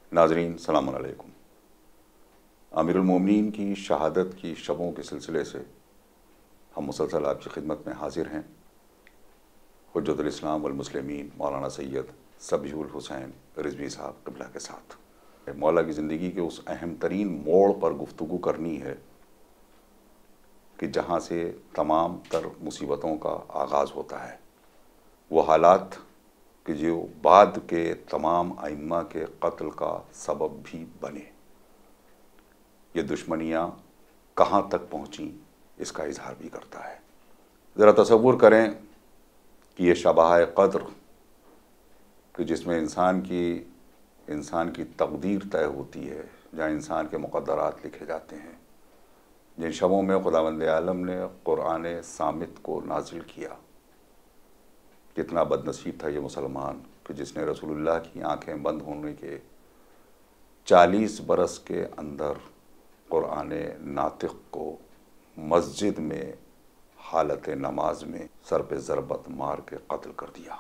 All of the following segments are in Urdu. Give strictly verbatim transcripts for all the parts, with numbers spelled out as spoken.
ناظرین السلام علیکم۔ امیر المومنین کی شہادت کی شبوں کے سلسلے سے ہم مسلسل آپ کی خدمت میں حاضر ہیں، حجت الاسلام والمسلمین مولانا سید صبیح الحسین رضوی صاحب قبلہ کے ساتھ۔ مولا کی زندگی کے اس اہم ترین موڑ پر گفتگو کرنی ہے کہ جہاں سے تمام تر مصیبتوں کا آغاز ہوتا ہے، وہ حالات کہ جو بعد کے تمام ائمہ کے قتل کا سبب بھی بنے۔ یہ دشمنیاں کہاں تک پہنچیں اس کا اظہار بھی کرتا ہے۔ ذرا تصور کریں کہ یہ شبہ قدر کہ جس میں انسان کی انسان کی تقدیر طے ہوتی ہے، جہاں انسان کے مقدرات لکھے جاتے ہیں، جن شبوں میں خداوند عالم نے قرآن صامت کو نازل کیا۔ کتنا بد نصیب تھا یہ مسلمان کہ جس نے رسول اللہ کی آنکھیں بند ہونے کے چالیس برس کے اندر قرآن ناطق کو مسجد میں حالت نماز میں سر پہ ضربت مار کے قتل کر دیا۔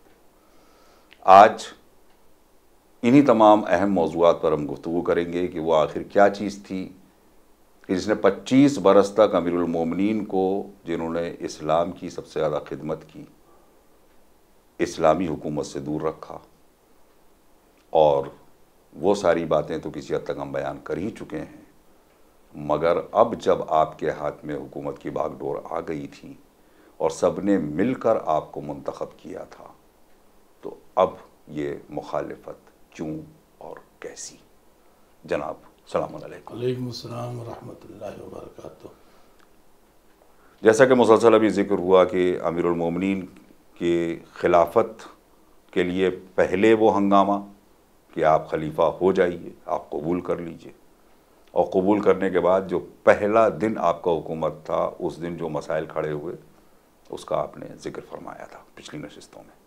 آج انہی تمام اہم موضوعات پر ہم گفتگو کریں گے کہ وہ آخر کیا چیز تھی کہ جس نے پچیس برس تک امیر المومنین کو، جنہوں نے اسلام کی سب سے زیادہ خدمت کی، اسلامی حکومت سے دور رکھا۔ اور وہ ساری باتیں تو کسی حد تک ہم بیان کر ہی چکے ہیں، مگر اب جب آپ کے ہاتھ میں حکومت کی باغ ڈور آ گئی تھی اور سب نے مل کر آپ کو منتخب کیا تھا، تو اب یہ مخالفت کیوں اور کیسی؟ جناب السلام علیکم۔ علیکم السلام ورحمۃ اللہ وبرکاتہ۔ جیسا کہ مسلسل ابھی ذکر ہوا کہ امیر المومنین کی خلافت کے لیے پہلے وہ ہنگامہ کہ آپ خلیفہ ہو جائیے، آپ قبول کر لیجئے، اور قبول کرنے کے بعد جو پہلا دن آپ کا حکومت تھا، اس دن جو مسائل کھڑے ہوئے اس کا آپ نے ذکر فرمایا تھا پچھلی نشستوں میں۔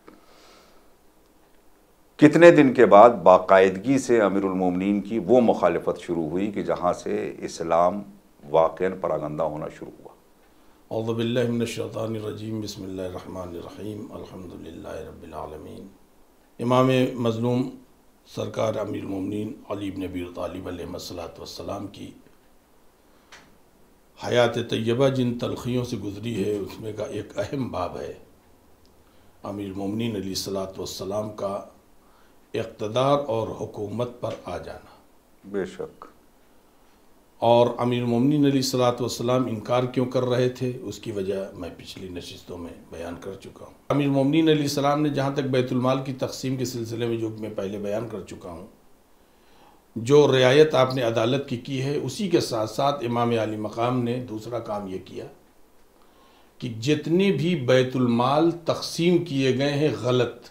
کتنے دن کے بعد باقاعدگی سے امیر المومنین کی وہ مخالفت شروع ہوئی کہ جہاں سے اسلام واقعاً پراگندہ ہونا شروع ہوا؟ اعوذ باللہ من الشیطان الرجیم، بسم اللہ الرحمن الرحیم، الحمدللہ رب العالمین۔ امام مظلوم سرکار امیر المومنین علی بن ابی طالب علیہ الصلوۃ والسلام کی حیات طیبہ جن تلخیوں سے گزری ہے، اس میں کا ایک اہم باب ہے امیر المومنین علیہ الصلوۃ والسلام کا اقتدار اور حکومت پر آ جانا۔ بے شک۔ اور امیر المومنین علیہ الصلوۃ والسلام انکار کیوں کر رہے تھے، اس کی وجہ میں پچھلی نشستوں میں بیان کر چکا ہوں۔ امیر المومنین علیہ السلام نے جہاں تک بیت المال کی تقسیم کے سلسلے میں جو میں پہلے بیان کر چکا ہوں، جو رعایت آپ نے عدالت کی کی ہے، اسی کے ساتھ ساتھ امام عالی مقام نے دوسرا کام یہ کیا کہ جتنے بھی بیت المال تقسیم کیے گئے ہیں غلط،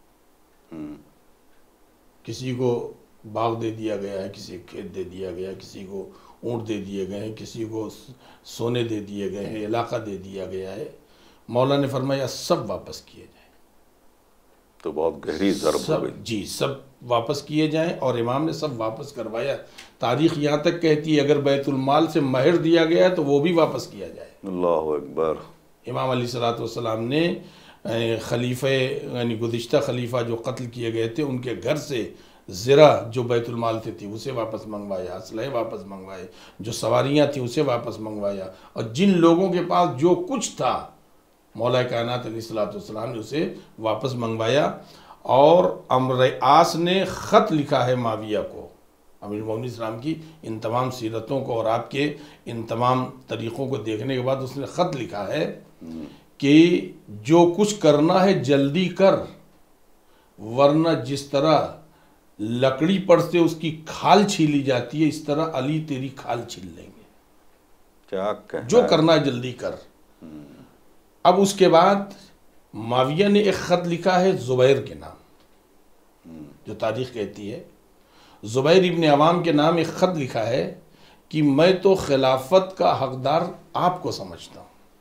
کسی کو باغ دے دیا گیا ہے، کسی کو کھیت دے دیا گیا ہے، کسی کو اونٹ دے دیے گئے ہیں، کسی کو سونے دے دیے گئے ہیں، علاقہ دے دیا گیا ہے، مولا نے فرمایا سب واپس کیے جائیں۔ تو بہت گہری ضرب ہو گئی۔ جی، سب واپس کیے جائیں، اور امام نے سب واپس کروایا۔ تاریخ یہاں تک کہتی ہے اگر بیت المال سے مہر دیا گیا ہے تو وہ بھی واپس کیا جائے۔ اللہ اکبر۔ امام علیہ الصلوۃ والسلام نے خلیفہ یعنی گزشتہ خلیفہ جو قتل کیے گئے تھے، ان کے گھر سے زرہ جو بیت المال سے تھی اسے واپس منگوایا، اسلحے واپس منگوائے، جو سواریاں تھیں اسے واپس منگوایا، اور جن لوگوں کے پاس جو کچھ تھا مولا کائنات علیہ الصلوۃ والسلام نے اسے واپس منگوایا۔ اور امر عاص نے خط لکھا ہے معاویہ کو، امیر المومنین السلام کی ان تمام سیرتوں کو اور آپ کے ان تمام طریقوں کو دیکھنے کے بعد اس نے خط لکھا ہے کہ جو کچھ کرنا ہے جلدی کر، ورنہ جس طرح لکڑی پر سے اس کی کھال چھیلی جاتی ہے، اس طرح علی تیری کھال چھیل لیں گے۔ کیا کہنا جو کرنا ہے جلدی کر۔ اب اس کے بعد معاویہ نے ایک خط لکھا ہے زبیر کے نام، جو تاریخ کہتی ہے زبیر ابن عوام کے نام ایک خط لکھا ہے کہ میں تو خلافت کا حقدار آپ کو سمجھتا ہوں،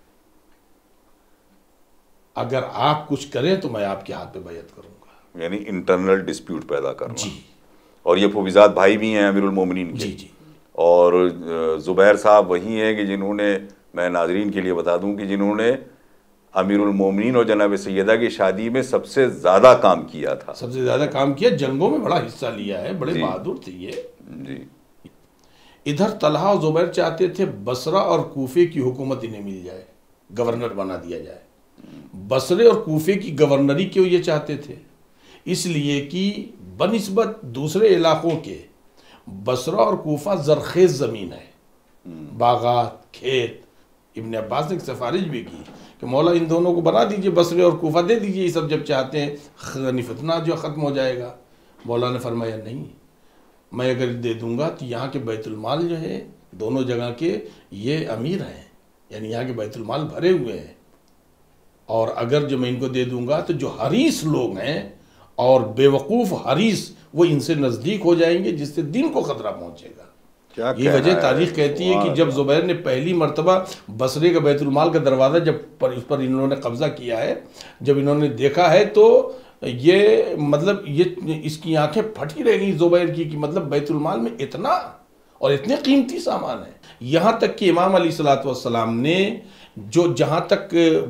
اگر آپ کچھ کریں تو میں آپ کے ہاتھ پہ بیعت کروں گا۔ یعنی انٹرنل ڈسپیوٹ پیدا کرنا۔ جی۔ اور یہ پھوبیزاد بھائی بھی ہیں امیر المومنین کے۔ جی جی۔ اور زبیر صاحب وہی ہیں کہ جنہوں نے، میں ناظرین کے لیے بتا دوں کہ جنہوں نے امیر المومنین اور جناب سیدہ کی شادی میں سب سے زیادہ کام کیا تھا، سب سے زیادہ کام کیا، جنگوں میں بڑا حصہ لیا ہے، بڑے بہادر تھے یہ جی۔ ادھر طلحہ اور زبیر چاہتے تھے بصرہ اور کوفے کی حکومت انہیں مل جائے، گورنر بنا دیا جائے۔ بصرے اور کوفے کی گورنری کیوں یہ چاہتے تھے؟ اس لیے کہ بنسبت دوسرے علاقوں کے بصرہ اور کوفہ زرخیز زمین ہے، باغات، کھیت۔ ابن عباس نے سفارش بھی کی کہ مولا ان دونوں کو بنا دیجئے، بصرے اور کوفہ دے دیجئے، یہ سب جب چاہتے ہیں فتنہ جو ختم ہو جائے گا۔ مولا نے فرمایا نہیں، میں اگر دے دوں گا تو یہاں کے بیت المال جو ہے دونوں جگہ کے یہ امیر ہیں، یعنی یہاں کے بیت المال بھرے ہوئے ہیں، اور اگر جو میں ان کو دے دوں گا تو جو حریص لوگ ہیں اور بے وقوف حریص وہ ان سے نزدیک ہو جائیں گے، جس سے دین کو خطرہ پہنچے گا۔ یہ وجہ تاریخ کہتی ہے کہ جب زبیر نے پہلی مرتبہ بصرے کا بیت المال کا دروازہ جب پر اس پر انہوں نے قبضہ کیا ہے، جب انہوں نے دیکھا ہے تو یہ مطلب یہ اس کی آنکھیں پھٹی رہ گئی زبیر کی کہ مطلب بیت المال میں اتنا اور اتنے قیمتی سامان ہے۔ یہاں تک کہ امام علیہ الصلوۃ والسلام نے جو جہاں تک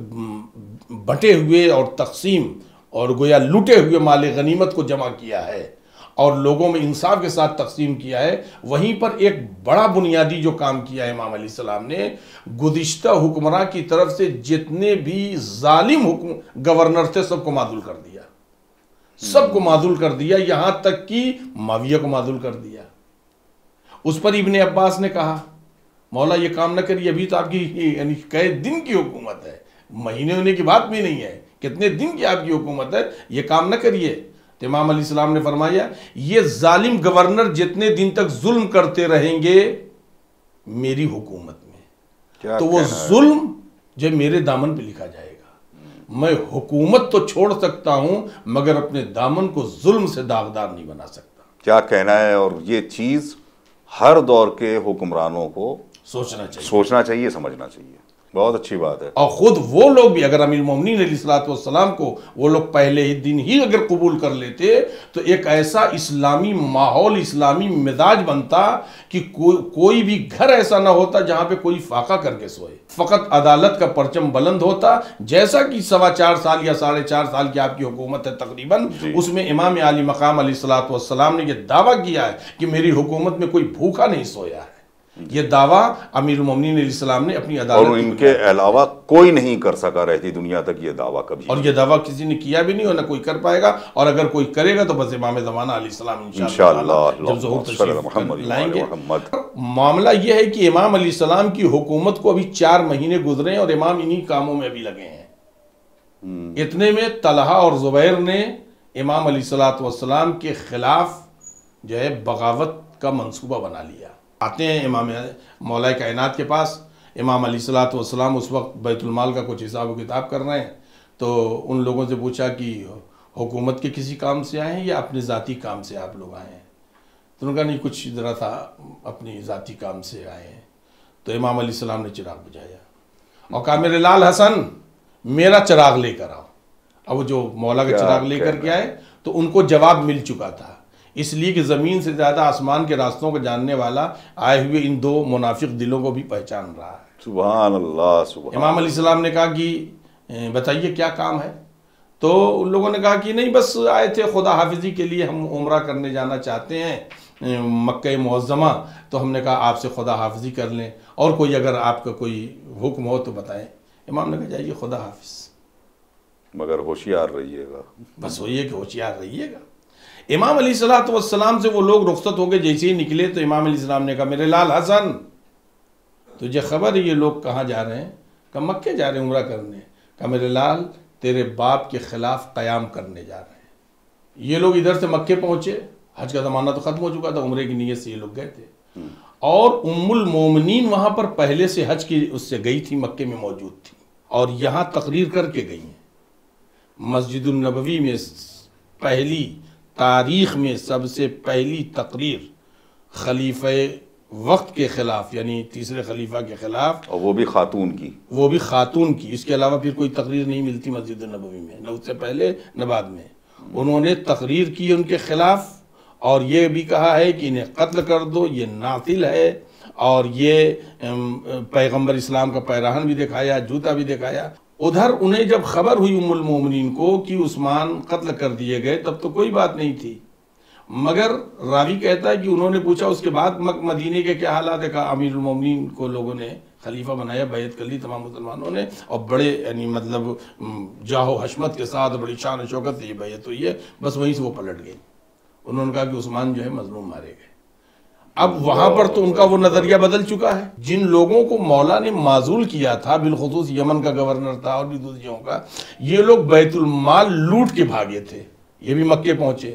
بٹے ہوئے اور تقسیم اور گویا لوٹے ہوئے مال غنیمت کو جمع کیا ہے اور لوگوں میں انصاف کے ساتھ تقسیم کیا ہے، وہیں پر ایک بڑا بنیادی جو کام کیا ہے امام علیہ السلام نے، گزشتہ حکمراں کی طرف سے جتنے بھی ظالم حکم گورنر تھے سب کو معدول کر دیا، سب کو معدول کر دیا، یہاں تک کہ معاویہ کو معدول کر دیا۔ اس پر ابن عباس نے کہا مولا یہ کام نہ کریے، ابھی تو آپ کی یعنی کئی دن کی حکومت ہے، مہینے ہونے کی بات بھی نہیں ہے، کتنے دن کی آپ کی حکومت ہے، یہ کام نہ کریے۔ تو امام علیہ السلام نے فرمایا یہ ظالم گورنر جتنے دن تک ظلم کرتے رہیں گے میری حکومت میں، تو وہ ظلم جو میرے دامن پہ لکھا جائے گا۔ میں حکومت تو چھوڑ سکتا ہوں مگر اپنے دامن کو ظلم سے داغدار نہیں بنا سکتا۔ کیا کہنا ہے، اور یہ چیز ہر دور کے حکمرانوں کو سوچنا چاہیے سوچنا چاہیے سمجھنا چاہیے، بہت اچھی بات ہے۔ اور خود وہ لوگ بھی اگر امیر المومنین علیہ الصلوۃ والسلام کو وہ لوگ پہلے ہی دن ہی اگر قبول کر لیتے تو ایک ایسا اسلامی ماحول، اسلامی مزاج بنتا کہ کوئی کوئی بھی گھر ایسا نہ ہوتا جہاں پہ کوئی فاقہ کر کے سوئے، فقط عدالت کا پرچم بلند ہوتا، جیسا کہ سوا چار سال یا ساڑھے چار سال کی آپ کی حکومت ہے تقریباً، اس میں امام عالی مقام علیہ الصلوۃ والسلام نے یہ دعویٰ کیا ہے کہ میری حکومت میں کوئی بھوکا نہیں سویا ہے۔ یہ دعویٰ امیر المومنین علیہ السلام نے اپنی عدالت اور ان کے علاوہ کوئی نہیں کر سکا رہتی دنیا تک یہ دعویٰ کبھی، اور یہ دعویٰ کسی نے کیا بھی نہیں اور نہ کوئی کر پائے گا، اور اگر کوئی کرے گا تو بس امام زمانہ علیہ السلام انشاءاللہ جب ظہور تشریف لائیں گے۔ معاملہ یہ ہے کہ امام علیہ السلام کی حکومت کو ابھی چار مہینے گزرے ہیں اور امام انہی کاموں میں ابھی لگے ہیں۔ اتنے میں طلحہ اور زبیر نے امام علیہ الصلوۃ والسلام کے خلاف جو ہے بغاوت کا منصوبہ بنا لیا۔ آتے ہیں امام مولا کائنات کے پاس، امام علیہ الصلوۃ والسلام اس وقت بیت المال کا کچھ حساب و کتاب کر رہے ہیں، تو ان لوگوں سے پوچھا کہ حکومت کے کسی کام سے آئے ہیں یا اپنے ذاتی کام سے آپ لوگ آئے ہیں؟ تو انہوں نے کہا نہیں کچھ ذرا تھا اپنی ذاتی کام سے آئے ہیں۔ تو امام علیہ السلام نے چراغ بجھایا اور کہا میرے لال حسن میرا چراغ لے کر آؤ۔ اب جو مولا کا چراغ لے کر کے آئے تو ان کو جواب مل چکا تھا، اس لیے کہ زمین سے زیادہ آسمان کے راستوں کو جاننے والا آئے ہوئے ان دو منافق دلوں کو بھی پہچان رہا ہے۔ سبحان اللہ سبحان امام علیہ السلام نے کہا کہ بتائیے کیا کام ہے؟ تو ان لوگوں نے کہا کہ نہیں بس آئے تھے خدا حافظی کے لیے، ہم عمرہ کرنے جانا چاہتے ہیں مکہ معظمہ، تو ہم نے کہا آپ سے خدا حافظی کر لیں، اور کوئی اگر آپ کا کوئی حکم ہو تو بتائیں۔ امام نے کہا جائیے خدا حافظ، مگر ہوشیار رہیے گا، بس وہی ہے کہ ہوشیار رہیے گا۔ امام علیہ الصلوۃ والسلام سے وہ لوگ رخصت ہو گئے، جیسے ہی نکلے تو امام علیہ السلام نے کہا میرے لال حسن تجھے خبر ہے یہ لوگ کہاں جا رہے ہیں؟ کہا مکے جا رہے ہیں عمرہ کرنے۔ کہا میرے لال تیرے باپ کے خلاف قیام کرنے جا رہے ہیں۔ یہ لوگ ادھر سے مکے پہنچے، حج کا زمانہ تو ختم ہو چکا تھا، عمرے کی نیت سے یہ لوگ گئے تھے، اور ام المومنین وہاں پر پہلے سے حج کی اس سے گئی تھی، مکے میں موجود تھی اور یہاں تقریر کر کے گئی ہیں۔ مسجد النبوی میں پہلی تاریخ میں سب سے پہلی تقریر خلیفہ وقت کے خلاف، یعنی تیسرے خلیفہ کے خلاف، اور وہ بھی خاتون کی وہ بھی خاتون کی، اس کے علاوہ پھر کوئی تقریر نہیں ملتی مسجد النبوی میں، نہ اس سے پہلے نہ بعد میں۔ انہوں نے تقریر کی ان کے خلاف اور یہ بھی کہا ہے کہ انہیں قتل کر دو، یہ ناطل ہے، اور یہ پیغمبر اسلام کا پیراہن بھی دکھایا، جوتا بھی دکھایا۔ ادھر انہیں جب خبر ہوئی ام المومنین کو کہ عثمان قتل کر دیے گئے تب تو کوئی بات نہیں تھی، مگر راوی کہتا ہے کہ انہوں نے پوچھا اس کے بعد مدینے کے کیا حالات ہے، کہا امیر المومنین کو لوگوں نے خلیفہ بنایا، بیعت کر لی تمام مسلمانوں نے، اور بڑے یعنی مطلب جاہ و حشمت کے ساتھ بڑی شان و شوکت سے یہ بیعت ہوئی ہے، بس وہیں سے وہ پلٹ گئی۔ انہوں نے کہا کہ عثمان جو ہے مظلوم مارے گئے۔ اب وہاں پر تو ان کا وہ نظریہ بدل چکا ہے۔ جن لوگوں کو مولا نے معزول کیا تھا، بالخصوص یمن کا گورنر تھا اور بھی دوسری جگہوں کا، یہ لوگ بیت المال لوٹ کے بھاگے تھے، یہ بھی مکے پہنچے۔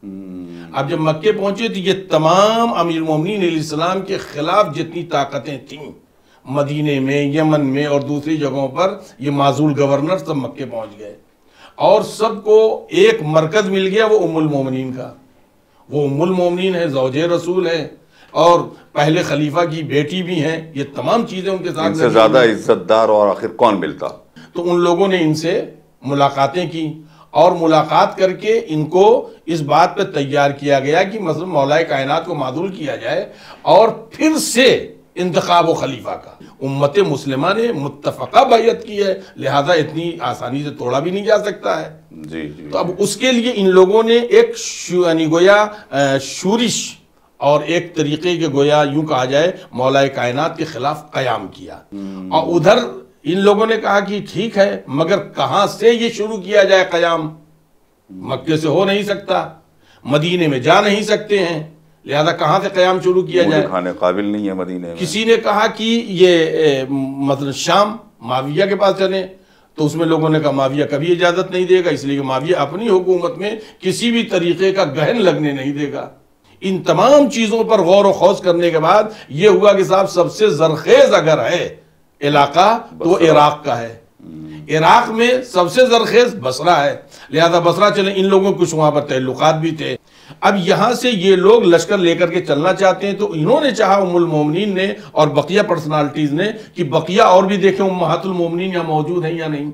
اب جب مکے پہنچے تو یہ تمام امیر المومنین علیہ السلام کے خلاف جتنی طاقتیں تھیں مدینے میں، یمن میں اور دوسری جگہوں پر، یہ معزول گورنر سب مکے پہنچ گئے، اور سب کو ایک مرکز مل گیا، وہ ام المومنین کا۔ وہ ام المومنین ہے، زوج رسول ہے، اور پہلے خلیفہ کی بیٹی بھی ہیں، یہ تمام چیزیں ان کے ساتھ۔ ان سے زیادہ عزت دار اور آخر کون ملتا؟ تو ان لوگوں نے ان سے ملاقاتیں کی، اور ملاقات کر کے ان کو اس بات پہ تیار کیا گیا کہ مثلا مولا کائنات کو معزول کیا جائے، اور پھر سے انتخاب و خلیفہ کا۔ امت مسلمہ نے متفقہ بیعت کی ہے، لہذا اتنی آسانی سے توڑا بھی نہیں جا سکتا ہے۔ جی جی۔ تو اب اس کے لیے ان لوگوں نے ایک یعنی گویا شورش اور ایک طریقے کے گویا یوں کہا جائے مولا کائنات کے خلاف قیام کیا، اور ادھر ان لوگوں نے کہا کہ ٹھیک ہے، مگر کہاں سے یہ شروع کیا جائے قیام؟ مکے سے ہو نہیں سکتا، مدینے میں جا نہیں سکتے ہیں، لہذا کہاں سے قیام شروع کیا جائے؟ کھانے قابل نہیں ہے مدینے میں۔ کسی نے کہا کہ یہ مطلب شام معاویہ کے پاس چلیں، تو اس میں لوگوں نے کہا معاویہ کبھی اجازت نہیں دے گا، اس لیے کہ معاویہ اپنی حکومت میں کسی بھی طریقے کا گہن لگنے نہیں دے گا۔ ان تمام چیزوں پر غور و خوض کرنے کے بعد یہ ہوا کہ صاحب سب سے زرخیز اگر ہے علاقہ تو وہ عراق کا ہے، عراق میں سب سے زرخیز بصرہ ہے، لہذا بصرہ چلیں۔ ان لوگوں کچھ وہاں پر تعلقات بھی تھے۔ اب یہاں سے یہ لوگ لشکر لے کر کے چلنا چاہتے ہیں، تو انہوں نے چاہا ام المومنین نے اور بقیہ پرسنالٹیز نے کہ بقیہ اور بھی دیکھیں امہات المومنین یہاں موجود ہیں یا نہیں۔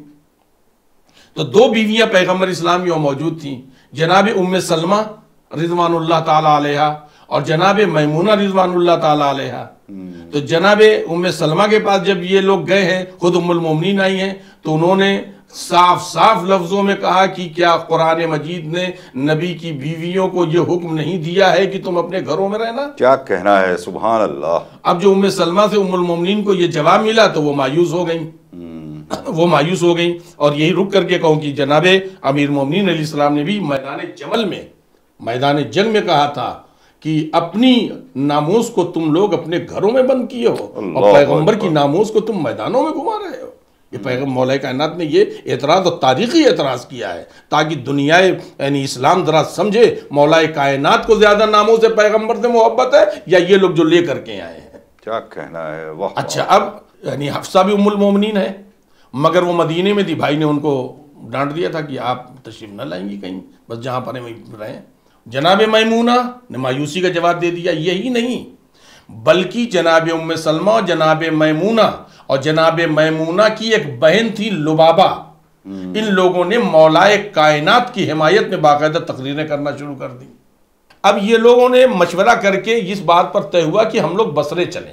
تو دو بیویاں پیغمبر اسلام یہاں موجود تھیں، جناب ام سلمہ رضوان اللہ تعالی علیہ اور جناب میمونہ رضوان اللہ تعالی علیہ۔ تو جناب ام سلمہ کے پاس جب یہ لوگ گئے ہیں، خود ام المومنین آئی ہیں، تو انہوں نے صاف صاف لفظوں میں کہا کہ کیا قرآن مجید نے نبی کی بیویوں کو یہ حکم نہیں دیا ہے کہ تم اپنے گھروں میں رہنا؟ کیا کہنا ہے، سبحان اللہ۔ اب جو ام سلمہ سے ام المومنین کو یہ جواب ملا تو وہ مایوس ہو گئیں، وہ مایوس ہو گئیں، اور یہی رک کر کے کہوں کہ جناب امیر مومنین علیہ السلام نے بھی میدان جمل میں، میدان جنگ میں کہا تھا کہ اپنی ناموس کو تم لوگ اپنے گھروں میں بند کیے ہو، اور پیغمبر کی ناموس کو تم میدانوں میں گھما رہے ہو۔ یہ پیغمبر مولا کائنات نے یہ اعتراض اور تاریخی اعتراض کیا ہے، تاکہ دنیا یعنی اسلام ذرا سمجھے مولا کائنات کو زیادہ ناموں سے پیغمبر سے محبت ہے یا یہ لوگ جو لے کر کے آئے ہیں۔ کیا کہنا ہے، واہ۔ اچھا، اب یعنی حفصہ بھی ام المومنین ہے، مگر وہ مدینے میں تھی، بھائی نے ان کو ڈانٹ دیا تھا کہ آپ تشریف نہ لائیں گی کہیں، بس جہاں پر رہیں۔ جناب میمونہ نے مایوسی کا جواب دے دیا، یہی نہیں بلکہ جناب ام سلمہ اور جناب میمونہ اور جناب میمونہ کی ایک بہن تھی لبابہ، ان لوگوں نے مولا کائنات کی حمایت میں باقاعدہ تقریریں کرنا شروع کر دی۔ اب یہ لوگوں نے مشورہ کر کے اس بات پر طے ہوا کہ ہم لوگ بصرے چلیں۔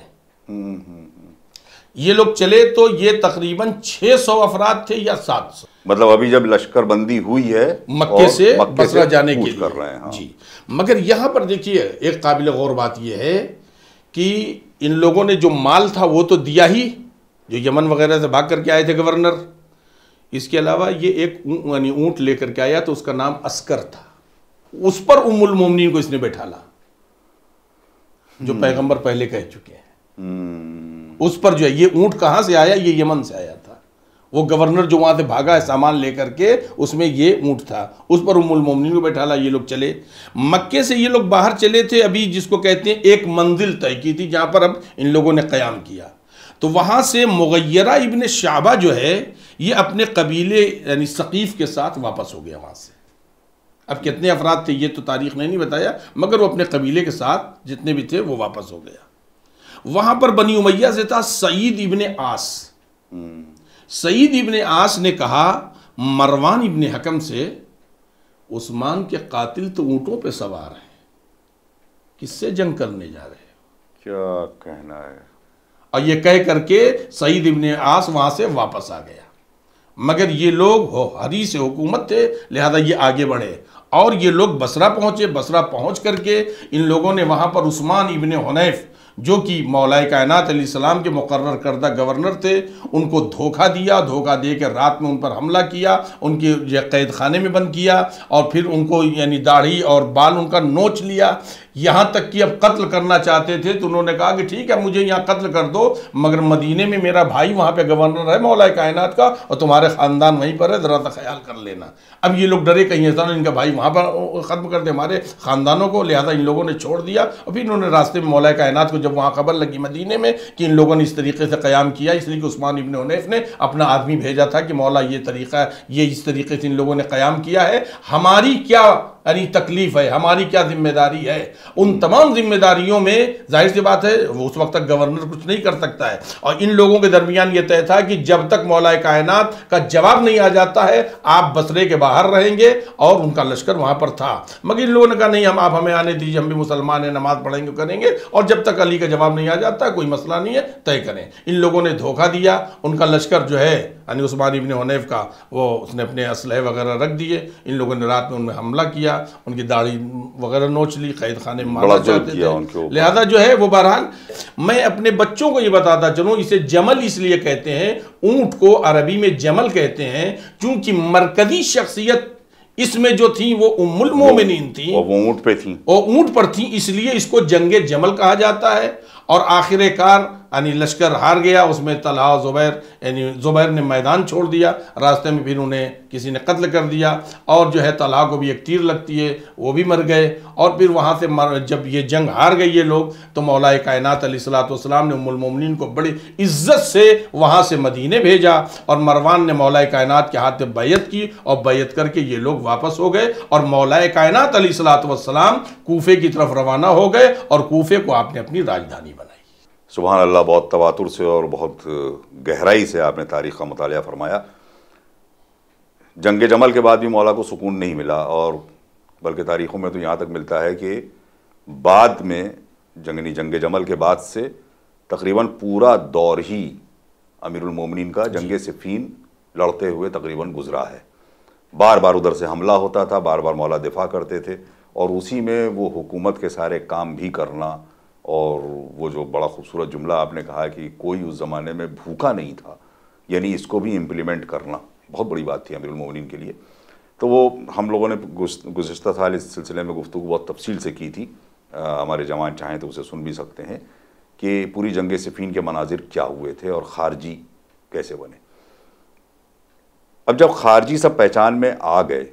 یہ لوگ چلے تو یہ تقریباً چھ سو افراد تھے یا سات سو، مطلب ابھی جب لشکر بندی ہوئی ہے مکے سے بصرہ جانے کے کر رہے ہیں۔ جی، مگر یہاں پر دیکھیے ایک قابل غور بات یہ ہے کہ ان لوگوں نے جو مال تھا وہ تو دیا ہی، جو یمن وغیرہ سے بھاگ کر کے آئے تھے گورنر، اس کے علاوہ یہ ایک یعنی اونٹ لے کر کے آیا تو اس کا نام عسکر تھا، اس پر ام المومنین کو اس نے بیٹھالا، جو پیغمبر پہلے کہہ چکے ہیں۔ اس پر جو ہے یہ اونٹ کہاں سے آیا، یہ یمن سے آیا تھا، وہ گورنر جو وہاں سے بھاگا ہے سامان لے کر کے، اس میں یہ اونٹ تھا، اس پر ام المومنین کو بیٹھالا، یہ لوگ چلے۔ مکے سے یہ لوگ باہر چلے تھے، ابھی جس کو کہتے ہیں ایک منزل طے کی تھی جہاں پر اب ان لوگوں نے قیام کیا، تو وہاں سے مغیرہ ابن شعبہ جو ہے یہ اپنے قبیلے یعنی ثقیف کے ساتھ واپس ہو گیا وہاں سے۔ اب کتنے افراد تھے یہ تو تاریخ نے نہیں بتایا، مگر وہ اپنے قبیلے کے ساتھ جتنے بھی تھے وہ واپس ہو گیا۔ وہاں پر بنی امیہ سے تھا سعید ابن عاص۔ سعید ابن عاص نے کہا مروان ابن حکم سے، عثمان کے قاتل تو اونٹوں پہ سوار ہیں، کس سے جنگ کرنے جا رہے ہیں؟ کیا کہنا ہے۔ اور یہ کہہ کر کے سعید ابن عاص وہاں سے واپس آ گیا، مگر یہ لوگ ہو حریص حکومت تھے، لہذا یہ آگے بڑھے اور یہ لوگ بصرہ پہنچے۔ بصرہ پہنچ کر کے ان لوگوں نے وہاں پر عثمان ابن حنیف جو کہ مولا کائنات علیہ السلام کے مقرر کردہ گورنر تھے، ان کو دھوکہ دیا، دھوکہ دے کے رات میں ان پر حملہ کیا، ان کے قید خانے میں بند کیا اور پھر ان کو یعنی داڑھی اور بال ان کا نوچ لیا، یہاں تک کہ اب قتل کرنا چاہتے تھے تو انہوں نے کہا کہ ٹھیک ہے مجھے یہاں قتل کر دو، مگر مدینے میں میرا بھائی وہاں پہ گورنر ہے مولا کائنات کا اور تمہارے خاندان وہیں پر ہے، ذرا سا خیال کر لینا۔ اب یہ لوگ ڈرے کہیں ایسا ان کا بھائی وہاں پر ختم کر دے ہمارے خاندانوں کو، لہذا ان لوگوں نے چھوڑ دیا اور پھر انہوں نے راستے میں مولا کائنات کو جب وہاں خبر لگی مدینے میں کہ ان لوگوں نے اس طریقے سے قیام کیا، اس لیے کہ عثمان ابن حنیف نے اپنا آدمی بھیجا تھا کہ مولا یہ طریقہ یہ اس طریقے سے ان لوگوں نے قیام کیا ہے، ہماری کیا یعنی تکلیف ہے، ہماری کیا ذمہ داری ہے۔ ان تمام ذمہ داریوں میں ظاہر سی بات ہے وہ اس وقت تک گورنر کچھ نہیں کر سکتا ہے، اور ان لوگوں کے درمیان یہ طے تھا کہ جب تک مولا کائنات کا جواب نہیں آ جاتا ہے آپ بصرے کے باہر رہیں گے، اور ان کا لشکر وہاں پر تھا۔ مگر ان لوگوں نے کہا نہیں، ہم آپ ہمیں آنے دیجیے، ہم بھی مسلمان ہیں، نماز پڑھیں گے کریں گے، اور جب تک علی کا جواب نہیں آ جاتا کوئی مسئلہ نہیں ہے، طے کریں۔ ان لوگوں نے دھوکہ دیا، ان کا لشکر جو ہے یعنی عثمان ابن حنیف کا وہ اس نے اپنے اسلحے وغیرہ رکھ دیے، ان لوگوں نے رات میں ان میں حملہ کیا، ان کی داڑھی وغیرہ نوچ لی، قید خانے میں مارنا چاہتے تھے، لہذا جو ہے وہ بہرحال میں اپنے بچوں کو یہ بتاتا چلوں، اسے جمل اس لیے کہتے ہیں، اونٹ کو عربی میں جمل کہتے ہیں، چونکہ مرکزی شخصیت اس میں جو تھی وہ ام المومنین تھی، وہ اونٹ پہ تھیں، وہ اونٹ پر تھیں، اس لیے اس کو جنگ جمل کہا جاتا ہے۔ اور آخر کار یعنی لشکر ہار گیا، اس میں طلحہ زبیر یعنی زبیر نے میدان چھوڑ دیا، راستے میں پھر انہیں کسی نے قتل کر دیا، اور جو ہے طلحہ کو بھی ایک تیر لگتی ہے، وہ بھی مر گئے۔ اور پھر وہاں سے جب یہ جنگ ہار گئی یہ لوگ، تو مولا کائنات علیہ الصلوۃ والسلام نے ام المومنین کو بڑی عزت سے وہاں سے مدینے بھیجا، اور مروان نے مولا کائنات کے ہاتھ میں بیعت کی، اور بیعت کر کے یہ لوگ واپس ہو گئے، اور مولا کائنات علیہ الصلوۃ والسلام کوفے کی طرف روانہ ہو گئے، اور کوفے کو آپ نے اپنی راجدھانی بنائی۔ سبحان اللہ، بہت تواتر سے اور بہت گہرائی سے آپ نے تاریخ کا مطالعہ فرمایا۔ جنگ جمل کے بعد بھی مولا کو سکون نہیں ملا، اور بلکہ تاریخوں میں تو یہاں تک ملتا ہے کہ بعد میں جنگنی جنگ جمل کے بعد سے تقریباً پورا دور ہی امیر المومنین کا جنگ صفین لڑتے ہوئے تقریباً گزرا ہے۔ بار بار ادھر سے حملہ ہوتا تھا، بار بار مولا دفاع کرتے تھے، اور اسی میں وہ حکومت کے سارے کام بھی کرنا، اور وہ جو بڑا خوبصورت جملہ آپ نے کہا کہ کوئی اس زمانے میں بھوکا نہیں تھا، یعنی اس کو بھی امپلیمنٹ کرنا بہت بڑی بات تھی امیر المومنین کے لیے۔ تو وہ ہم لوگوں نے گزشتہ سال اس سلسلے میں گفتگو بہت تفصیل سے کی تھی، ہمارے جوان چاہیں تو اسے سن بھی سکتے ہیں کہ پوری جنگ صفین کے مناظر کیا ہوئے تھے اور خارجی کیسے بنے۔ اب جب خارجی سب پہچان میں آ گئے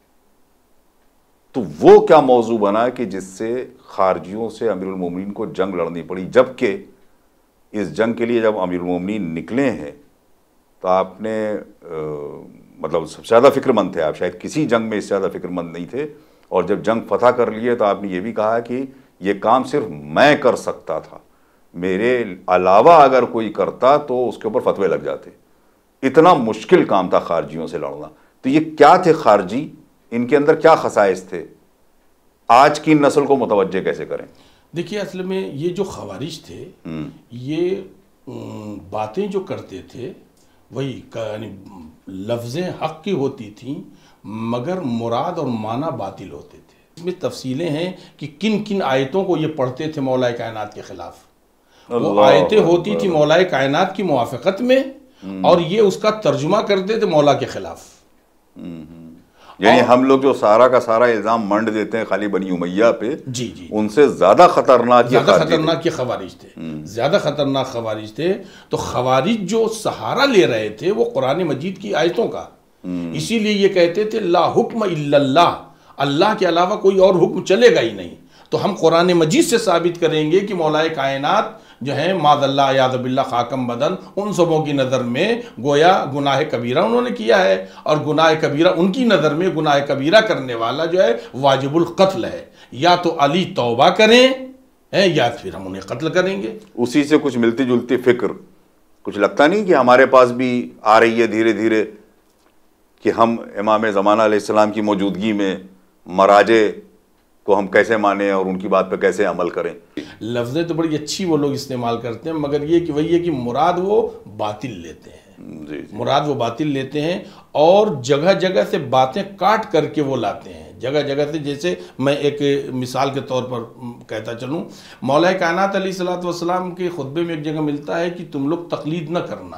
تو وہ کیا موضوع بنا کہ جس سے خارجیوں سے امیر المومنین کو جنگ لڑنی پڑی، جبکہ اس جنگ کے لیے جب امیر المومنین نکلے ہیں تو آپ نے مطلب سب سے زیادہ فکر مند تھے آپ، شاید کسی جنگ میں اس سے زیادہ فکر مند نہیں تھے، اور جب جنگ فتح کر لیے تو آپ نے یہ بھی کہا کہ یہ کام صرف میں کر سکتا تھا، میرے علاوہ اگر کوئی کرتا تو اس کے اوپر فتوے لگ جاتے، اتنا مشکل کام تھا خارجیوں سے لڑنا۔ تو یہ کیا تھے خارجی، ان کے اندر کیا خصائص تھے، آج کی نسل کو متوجہ کیسے کریں؟ دیکھیے اصل میں یہ جو خوارج تھے یہ باتیں جو کرتے تھے وہی یعنی لفظیں حق کی ہوتی تھیں، مگر مراد اور معنی باطل ہوتے تھے۔ اس میں تفصیلیں ہیں کہ کن کن آیتوں کو یہ پڑھتے تھے مولا کائنات کے خلاف، وہ آیتیں ہوتی تھی مولا کائنات کی موافقت میں، اور یہ اس کا ترجمہ کرتے تھے مولا کے خلاف۔ یعنی ہم لوگ جو سارا کا سارا الزام منڈ دیتے ہیں خالی بنی امیہ پہ، جی جی ان سے زیادہ خطرناک زیادہ خطرناک یہ خوارج تھے، زیادہ خطرناک خوارج تھے۔ تو خوارج جو سہارا لے رہے تھے وہ قرآن مجید کی آیتوں کا، اسی لیے یہ کہتے تھے لا حکم الا اللہ، اللہ کے علاوہ کوئی اور حکم چلے گا ہی نہیں۔ تو ہم قرآن مجید سے ثابت کریں گے کہ مولا کائنات جو ہیں معاذ اللہ یاذ باللہ خاکم بدن، ان سبوں کی نظر میں گویا گناہ کبیرہ انہوں نے کیا ہے، اور گناہ کبیرہ ان کی نظر میں گناہ کبیرہ کرنے والا جو ہے واجب القتل ہے، یا تو علی توبہ کریں یا پھر ہم انہیں قتل کریں گے۔ اسی سے کچھ ملتی جلتی فکر کچھ لگتا نہیں کہ ہمارے پاس بھی آ رہی ہے دھیرے دھیرے، کہ ہم امام زمانہ علیہ السلام کی موجودگی میں مراجع کو ہم کیسے مانیں اور ان کی بات پہ کیسے عمل کریں؟ لفظیں تو بڑی اچھی وہ لوگ استعمال کرتے ہیں، مگر یہ کہ وہی ہے کہ مراد وہ باطل لیتے ہیں۔ جی مراد وہ باطل لیتے ہیں اور جگہ جگہ سے باتیں کاٹ کر کے وہ لاتے ہیں جگہ جگہ سے. جیسے میں ایک مثال کے طور پر کہتا چلوں, مولا کائنات علیہ الصلوۃ والسلام کے خطبے میں ایک جگہ ملتا ہے کہ تم لوگ تقلید نہ کرنا,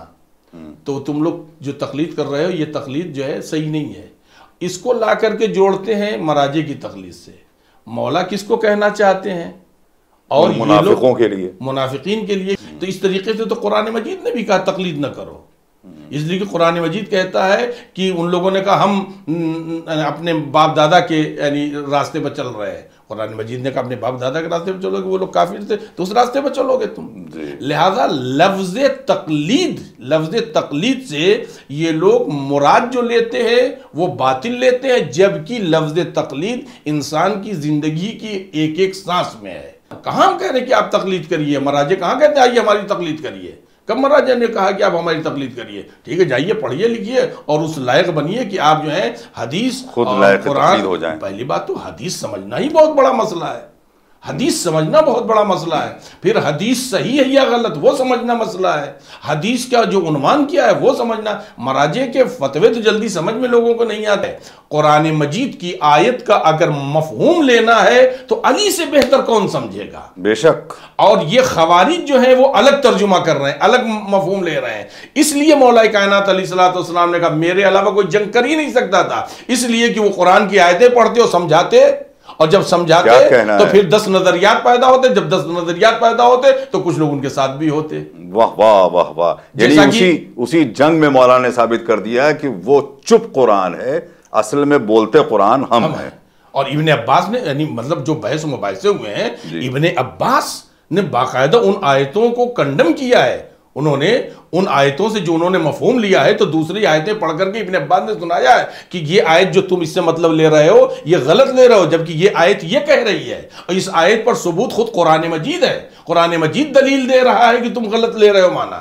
تو تم لوگ جو تقلید کر رہے ہو یہ تقلید جو ہے صحیح نہیں ہے. اس کو لا کر کے جوڑتے ہیں مراجع کی تقلید سے. مولا کس کو کہنا چاہتے ہیں؟ اور منافقوں کے لیے, منافقین کے لیے. تو اس طریقے سے تو قرآن مجید نے بھی کہا تقلید نہ کرو, اس لیے کہ قرآن مجید کہتا ہے کہ ان لوگوں نے کہا ہم اپنے باپ دادا کے یعنی راستے پر چل رہے ہیں. قرآن مجید نے کہا اپنے باپ دادا کے راستے پر چلو گے, وہ لوگ کافر تھے تو اس راستے پر چلو گے تم. لہذا لفظ تقلید لفظ تقلید سے یہ لوگ مراد جو لیتے ہیں وہ باطل لیتے ہیں, جبکہ لفظ تقلید انسان کی زندگی کی ایک ایک سانس میں ہے. کہاں ہم کہہ رہے ہیں کہ آپ تقلید کریے؟ مراجع کہاں کہتے ہیں آئیے ہماری تقلید کریے؟ کب مراجع نے کہا کہ آپ ہماری تقلید کریے؟ ٹھیک ہے, جائیے پڑھیے لکھیے اور اس لائق بنیے کہ آپ جو ہے حدیث خود اور لائق قرآن. تقلید ہو جائیں. پہلی بات تو حدیث سمجھنا ہی بہت بڑا مسئلہ ہے. حدیث سمجھنا بہت بڑا مسئلہ ہے. پھر حدیث صحیح ہے یا غلط وہ سمجھنا مسئلہ ہے. حدیث کا جو عنوان کیا ہے وہ سمجھنا. مراجع کے فتوے تو جلدی سمجھ میں لوگوں کو نہیں آتے. قرآن مجید کی آیت کا اگر مفہوم لینا ہے تو علی سے بہتر کون سمجھے گا؟ بے شک. اور یہ خوارج جو ہیں وہ الگ ترجمہ کر رہے ہیں, الگ مفہوم لے رہے ہیں. اس لیے مولا کائنات علیہ الصلوۃ والسلام نے کہا میرے علاوہ کوئی جنگ کر ہی نہیں سکتا تھا, اس لیے کہ وہ قرآن کی آیتیں پڑھتے اور سمجھاتے, اور جب سمجھاتے تو پھر دس نظریات پیدا ہوتے. جب دس نظریات پیدا ہوتے تو کچھ لوگ ان کے ساتھ بھی ہوتے. واہ واہ واہ واہ. یعنی اسی اسی جنگ میں مولانا نے ثابت کر دیا کہ وہ چپ قرآن ہے, اصل میں بولتے قرآن ہم ہیں. اور ابن عباس نے یعنی مطلب جو بحث و مباحثے ہوئے ہیں, ابن عباس نے باقاعدہ ان آیتوں کو کنڈم کیا ہے. انہوں نے ان آیتوں سے جو انہوں نے مفہوم لیا ہے تو دوسری آیتیں پڑھ کر کے ابن عباس نے سنایا ہے کہ یہ آیت جو تم اس سے مطلب لے رہے ہو یہ غلط لے رہے ہو, جبکہ یہ آیت یہ کہہ رہی ہے. اور اس آیت پر ثبوت خود قرآن مجید ہے. قرآن مجید دلیل دے رہا ہے کہ تم غلط لے رہے ہو مانا.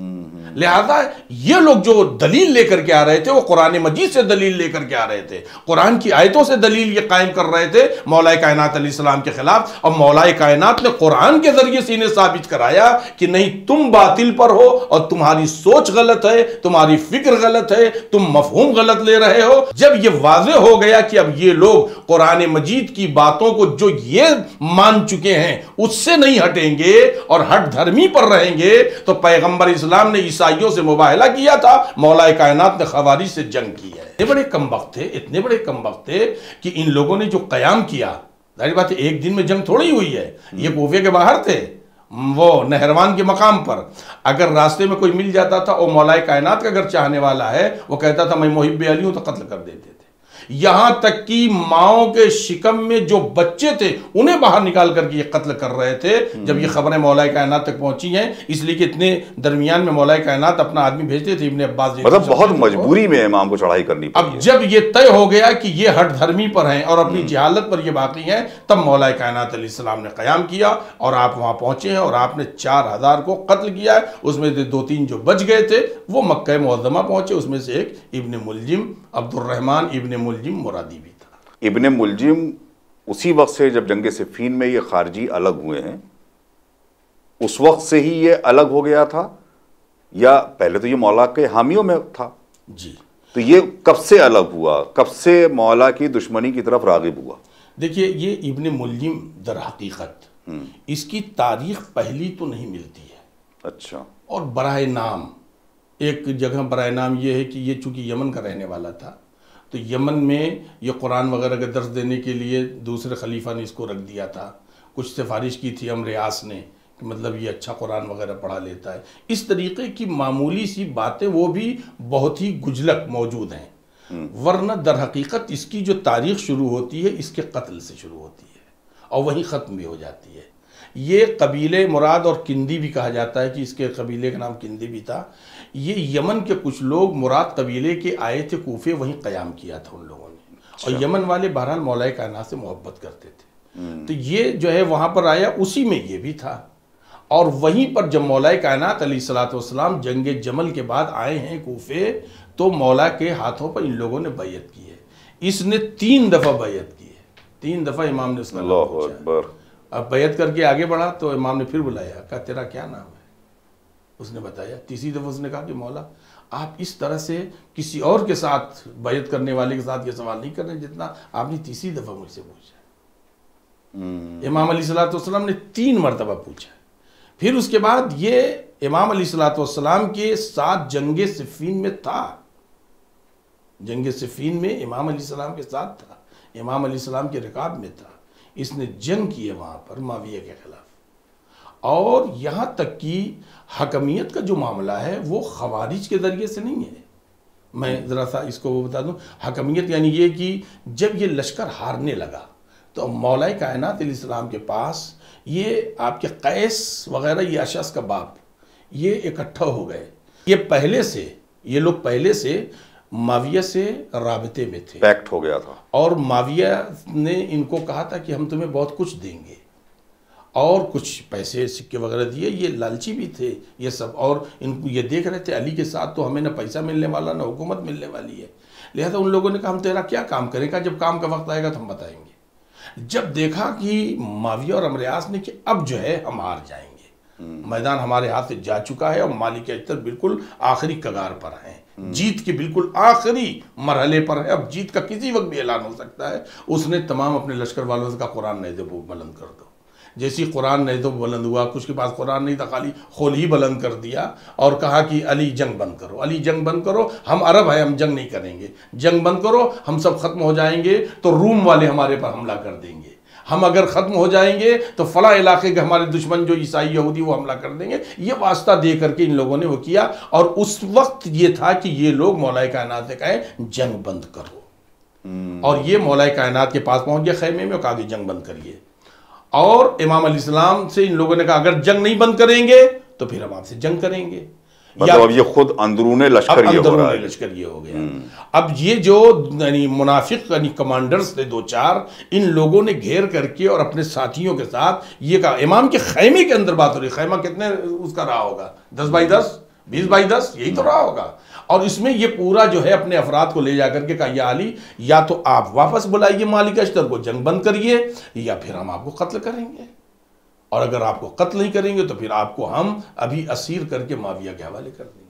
لہذا یہ لوگ جو دلیل لے کر کے آ رہے تھے وہ قرآن مجید سے دلیل لے کر کے آ رہے تھے, قرآن کی آیتوں سے دلیل یہ قائم کر رہے تھے مولا کائنات علیہ السلام کے خلاف. اور مولا کائنات نے قرآن کے ذریعے سے انہیں ثابت کرایا کہ نہیں تم باطل پر ہو اور تمہاری سوچ غلط ہے, تمہاری فکر غلط ہے, تم مفہوم غلط لے رہے ہو. جب یہ واضح ہو گیا کہ اب یہ لوگ قرآن مجید کی باتوں کو جو یہ مان چکے ہیں اس سے نہیں ہٹیں گے اور ہٹ دھرمی پر رہیں گے, تو پیغمبر اسلام نے عیسائیوں سے مباہلہ کیا تھا, مولا کائنات نے خوارج سے جنگ کی ہے. اتنے بڑے کم وقت تھے, اتنے بڑے کم وقت تھے کہ ان لوگوں نے جو قیام کیا, ظاہر بات ہے ایک دن میں جنگ تھوڑی ہوئی ہے. یہ کوفے کے باہر تھے, وہ نہروان کے مقام پر. اگر راستے میں کوئی مل جاتا تھا اور مولا کائنات کا اگر چاہنے والا ہے وہ کہتا تھا میں محب علی ہوں تو قتل کر دیتے تھے. یہاں تک کہ ماؤں کے شکم میں جو بچے تھے انہیں باہر نکال کر کے یہ قتل کر رہے تھے جب یہ خبریں مولا کائنات تک پہنچی ہیں. اس لیے کہ اتنے درمیان میں مولا کائنات اپنا آدمی بھیجتے تھے. ابن عباس مطلب بہت مجبوری میں امام کو چڑھائی کرنی پڑی. اب جب یہ طے ہو گیا کہ یہ ہٹ دھرمی پر ہیں اور اپنی جہالت پر یہ باقی ہیں, تب مولا کائنات علیہ السلام نے قیام کیا اور آپ وہاں پہنچے ہیں اور آپ نے چار ہزار کو قتل کیا ہے. اس میں سے دو تین جو بچ گئے تھے وہ مکہ معظمہ پہنچے. اس میں سے ایک ابن ملجم عبد الرحمن ابن ملجم مرادی بھی تھا. ابن ملجم اسی وقت سے جب جنگ صفین میں یہ خارجی الگ ہوئے ہیں اس وقت سے ہی یہ الگ ہو گیا تھا یا پہلے تو یہ مولا کے حامیوں میں تھا؟ جی. تو یہ کب سے الگ ہوا, کب سے مولا کی دشمنی کی طرف راغب ہوا؟ دیکھیے یہ ابن ملجم در حقیقت اس کی تاریخ پہلی تو نہیں ملتی ہے. اچھا. اور براہ نام ایک جگہ براہ نام یہ ہے کہ یہ چونکہ یمن کا رہنے والا تھا تو یمن میں یہ قرآن وغیرہ کا درس دینے کے لیے دوسرے خلیفہ نے اس کو رکھ دیا تھا. کچھ سفارش کی تھی امر عاص نے کہ مطلب یہ اچھا قرآن وغیرہ پڑھا لیتا ہے. اس طریقے کی معمولی سی باتیں وہ بھی بہت ہی گجلک موجود ہیں. ورنہ در حقیقت اس کی جو تاریخ شروع ہوتی ہے اس کے قتل سے شروع ہوتی ہے اور وہیں ختم بھی ہو جاتی ہے. یہ قبیلے مراد اور کندی بھی کہا جاتا ہے کہ اس کے قبیلے کا نام کندی بھی تھا. یہ یمن کے کچھ لوگ مراد قبیلے کے آئے تھے کوفے, وہیں قیام کیا تھا ان لوگوں نے. اور یمن والے بہرحال مولا کائنات سے محبت کرتے تھے تو یہ جو ہے وہاں پر آیا, اسی میں یہ بھی تھا. اور وہیں پر جب مولا کائنات علیہ الصلوۃ والسلام جنگ جمل کے بعد آئے ہیں کوفے تو مولا کے ہاتھوں پر ان لوگوں نے بیعت کی ہے. اس نے تین دفعہ بیعت کی ہے, تین دفعہ امام نے اس کا نام پوچھا. اب بیعت کر کے آگے بڑھا تو امام نے پھر بلایا, کہا تیرا کیا نام ہے؟ اس نے بتایا. تیسری دفعہ اس نے کہا کہ مولا آپ اس طرح سے کسی اور کے ساتھ بیعت کرنے والے کے ساتھ یہ سوال نہیں کر رہے جتنا آپ نے تیسری دفعہ مجھ سے پوچھا۔ امام علیہ الصلوۃ والسلام نے تین مرتبہ پوچھا۔ پھر اس کے بعد یہ امام علیہ الصلوۃ والسلام کے ساتھ جنگ صفین میں تھا، جنگ صفین میں امام علیہ السلام کے ساتھ تھا، امام علیہ السلام کے رکاب میں تھا، اس نے جنگ کی ہے وہاں پر معاویہ کے خلاف۔ اور یہاں تک کہ حکمیت کا جو معاملہ ہے وہ خوارج کے ذریعے سے نہیں ہے۔ میں ذرا سا اس کو وہ بتا دوں، حکمیت یعنی یہ کہ جب یہ لشکر ہارنے لگا تو مولا کائنات علیہ السلام کے پاس یہ آپ کے قیس وغیرہ یہ اشخاص کا باپ یہ اکٹھا ہو گئے۔ یہ پہلے سے یہ لوگ پہلے سے معاویہ سے رابطے میں تھے، پیکٹ ہو گیا تھا، اور معاویہ نے ان کو کہا تھا کہ ہم تمہیں بہت کچھ دیں گے، اور کچھ پیسے سکے وغیرہ دیے۔ یہ لالچی بھی تھے یہ سب، اور ان کو یہ دیکھ رہے تھے علی کے ساتھ تو ہمیں نہ پیسہ ملنے والا نہ حکومت ملنے والی ہے، لہذا ان لوگوں نے کہا ہم تیرا کیا کام کریں گا، جب کام کا وقت آئے گا تو ہم بتائیں گے۔ جب دیکھا کہ معاویہ اور عمرو العاص نے کہ اب جو ہے ہم ہار جائیں گے، میدان ہمارے ہاتھ سے جا چکا ہے اور مالک اشتر بالکل آخری کگار پر ہیں، جیت کے بالکل آخری مرحلے پر ہے، اب جیت کا کسی وقت بھی اعلان ہو سکتا ہے۔ اس نے تمام اپنے لشکر والوں سے کہا قرآن نہیں دے وہ بلند کر دو۔ جیسی قرآن نہیں تو بلند ہوا، کچھ کے پاس قرآن نہیں تھا، خالی خول ہی بلند کر دیا اور کہا کہ علی جنگ بند کرو، علی جنگ بند کرو، ہم عرب ہیں ہم جنگ نہیں کریں گے، جنگ بند کرو، ہم سب ختم ہو جائیں گے تو روم والے ہمارے پر حملہ کر دیں گے، ہم اگر ختم ہو جائیں گے تو فلاں علاقے کے ہمارے دشمن جو عیسائی یہودی وہ حملہ کر دیں گے۔ یہ واسطہ دے کر کے ان لوگوں نے وہ کیا، اور اس وقت یہ تھا کہ یہ لوگ مولا کائنات سے کہیں جنگ بند کرو، اور یہ مولا کائنات کے پاس پہنچ گئے خیمے میں اور کہا کہ جنگ بند کریے۔ اور امام علیہ السلام سے ان لوگوں نے کہا اگر جنگ نہیں بند کریں گے تو پھر ہم آپ سے جنگ کریں گے۔ مطلب اب یہ خود اندرون لشکر یہ ہو رہا ہے، لشکر یہ ہو گیا۔ اب یہ جو یعنی منافق یعنی کمانڈرز تھے دو چار، ان لوگوں نے گھیر کر کے اور اپنے ساتھیوں کے ساتھ یہ کہا، امام کے خیمے کے اندر بات ہو رہی، خیمہ کتنے اس کا رہا ہوگا، this by this base by this یہی تو رہا ہوگا، اور اس میں یہ پورا جو ہے اپنے افراد کو لے جا کر کے کہا یا علی یا تو آپ واپس بلائیے مالک اشتر کو جنگ بند کریے، یا پھر ہم آپ کو قتل کریں گے، اور اگر آپ کو قتل نہیں کریں گے تو پھر آپ کو ہم ابھی اسیر کر کے معاویہ کے حوالے کر دیں